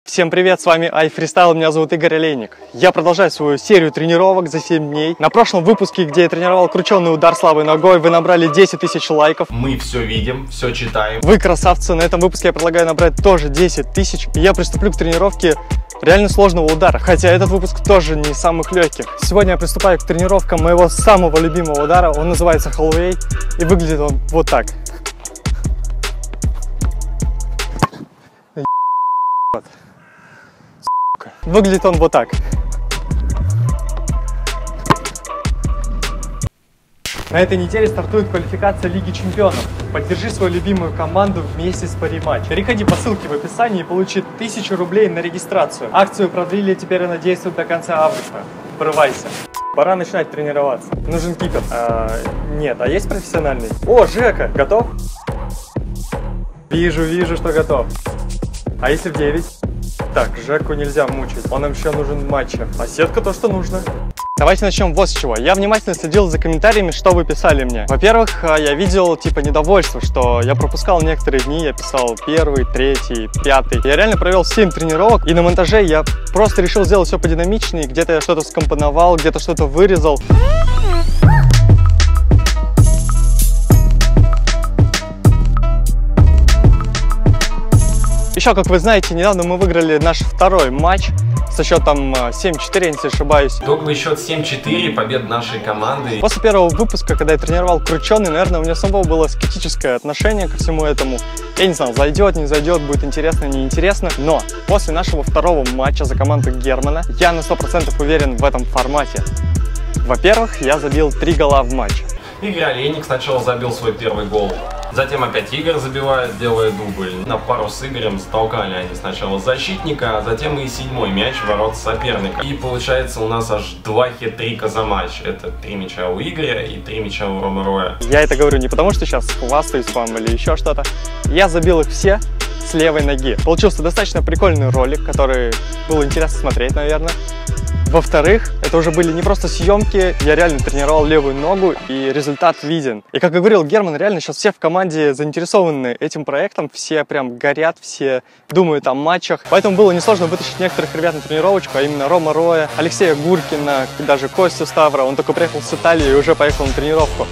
Всем привет, с вами iFreestyle, меня зовут Игорь Олейник. Я продолжаю свою серию тренировок за 7 дней. На прошлом выпуске, где я тренировал крученный удар слабой ногой, вы набрали 10 тысяч лайков. Мы все видим, все читаем. Вы красавцы, на этом выпуске я предлагаю набрать тоже 10 тысяч. И я приступлю к тренировке реально сложного удара, хотя этот выпуск тоже не из самых легких. Сегодня я приступаю к тренировкам моего самого любимого удара, он называется Holloway, и выглядит он вот так. Выглядит он вот так. На этой неделе стартует квалификация Лиги Чемпионов. Поддержи свою любимую команду вместе с Париматч. Переходи по ссылке в описании и получи 1000 рублей на регистрацию. Акцию продлили, теперь она действует до конца августа. Врывайся. Пора начинать тренироваться. Нужен кипер. Нет, а есть профессиональный? О, Жека, готов? Вижу, что готов. А если в 9? Так, Жеку нельзя мучить, он нам еще нужен в матче. А сетка то, что нужно. Давайте начнем вот с чего. Я внимательно следил за комментариями, что вы писали мне. Во-первых, я видел типа недовольство, что я пропускал некоторые дни, я писал 1, 3, 5. Я реально провел 7 тренировок, и на монтаже я просто решил сделать все подинамичнее. Где-то я что-то скомпоновал, где-то что-то вырезал. Еще, как вы знаете, недавно мы выиграли наш второй матч со счетом 7-4, если не ошибаюсь. Итоговый счет 7-4, победа нашей команды. После первого выпуска, когда я тренировал крученый, наверное, у меня самого было скептическое отношение ко всему этому. Я не знал, зайдет, не зайдет, будет интересно, неинтересно. Но после нашего второго матча за команду Германа я на 100% уверен в этом формате. Во-первых, я забил 3 гола в матче. Игорь Олейник сначала забил свой первый гол. Затем опять Игорь забивает, делая дубль. На пару с Игорем столкали они сначала защитника, а затем и 7-й мяч в ворота соперника. И получается у нас аж 2 хет-трика за матч. Это 3 мяча у Игоря и 3 мяча у Ромы Роя. Я это говорю не потому, что сейчас хвастаюсь вам или еще что-то. Я забил их все с левой ноги. Получился достаточно прикольный ролик, который было интересно смотреть, наверное. Во-вторых, это уже были не просто съемки, я реально тренировал левую ногу, и результат виден. И как и говорил Герман, реально сейчас все в команде заинтересованы этим проектом, все прям горят, все думают о матчах. Поэтому было несложно вытащить некоторых ребят на тренировочку, а именно Рома Роя, Алексея Гуркина, даже Костю Ставра. Он только приехал с Италии и уже поехал на тренировку.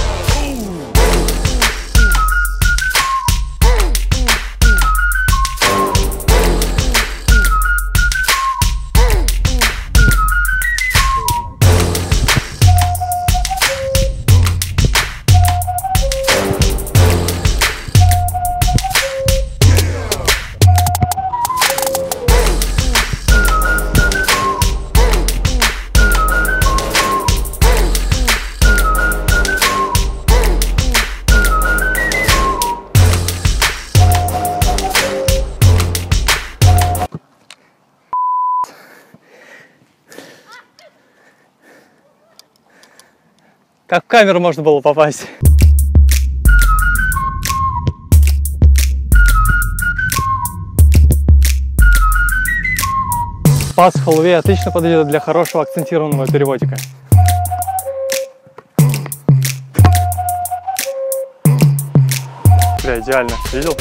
Как в камеру можно было попасть? Пас Holloway отлично подойдет для хорошего акцентированного переводика. Бля, идеально. Видел?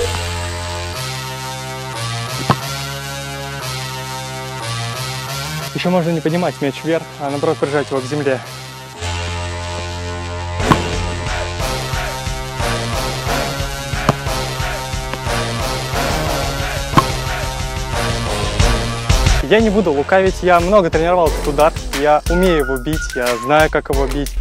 Еще можно не поднимать мяч вверх, а наоборот прижать его к земле. Я не буду лукавить, я много тренировал этот удар, я умею его бить, я знаю, как его бить.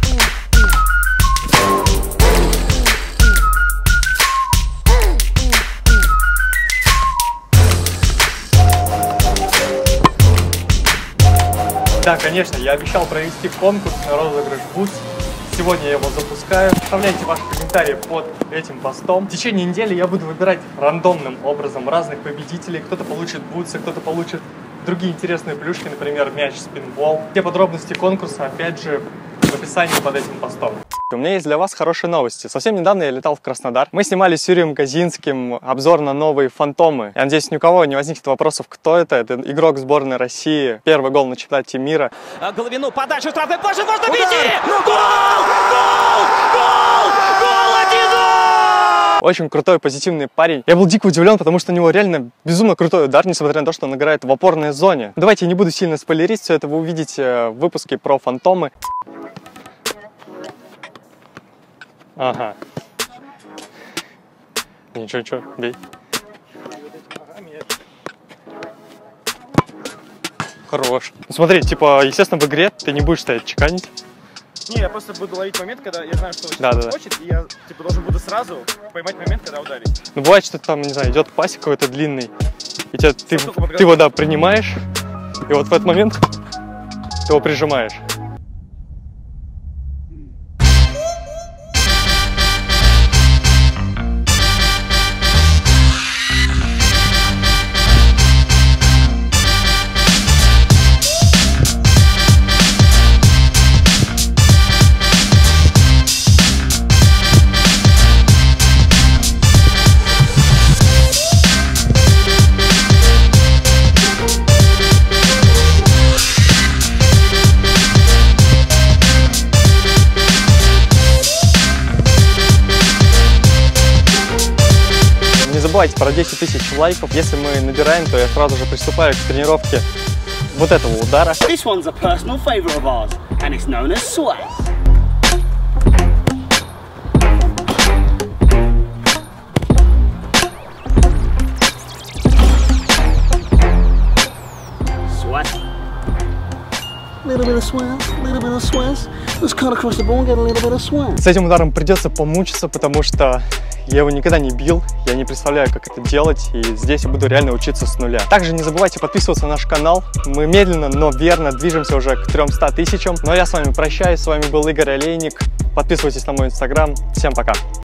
Да, конечно, я обещал провести конкурс на розыгрыш бутс. Сегодня я его запускаю. Оставляйте ваши комментарии под этим постом. В течение недели я буду выбирать рандомным образом разных победителей. Кто-то получит бутсы, кто-то получит другие интересные плюшки, например, мяч, спинбол. Все подробности конкурса, опять же, в описании под этим постом. У меня есть для вас хорошие новости. Совсем недавно я летал в Краснодар. Мы снимали с Юрием Казинским обзор на новые фантомы. Я надеюсь, ни у кого не возникнет вопросов, кто это. Это игрок сборной России. Первый гол на чемпионате мира. Головину, подачу, штрафной площадь, можно бить! Гол! Гол! Гол! Гол! 1-0! Очень крутой, позитивный парень. Я был дико удивлен, потому что у него реально безумно крутой удар, несмотря на то, что он играет в опорной зоне. Давайте я не буду сильно спойлерить, все это вы увидите в выпуске про фантомы. Ага. Ничего, бей. Хорош. Ну, смотри, типа, естественно, в игре ты не будешь стоять чеканить. Не, я просто буду ловить момент, когда я знаю, что Да. хочет, и я типа должен буду сразу поймать момент, когда ударить. Ну, бывает, что там, не знаю, идет пасик какой-то длинный, и ты только его, да, принимаешь, и вот в этот момент ты его прижимаешь. Не забывайте про 10 тысяч лайков. Если мы набираем, то я сразу же приступаю к тренировке вот этого удара. This one's a personal favourite of ours, and it's known as swaz. Little bit of swaz, little bit of swaz. Let's cut across the ball and get a little bit of swaz. С этим ударом придется помучиться, потому что я его никогда не бил, я не представляю, как это делать, и здесь я буду реально учиться с нуля. Также не забывайте подписываться на наш канал. Мы медленно, но верно движемся уже к 300 тысячам. Ну а я с вами прощаюсь, с вами был Игорь Олейник. Подписывайтесь на мой инстаграм. Всем пока!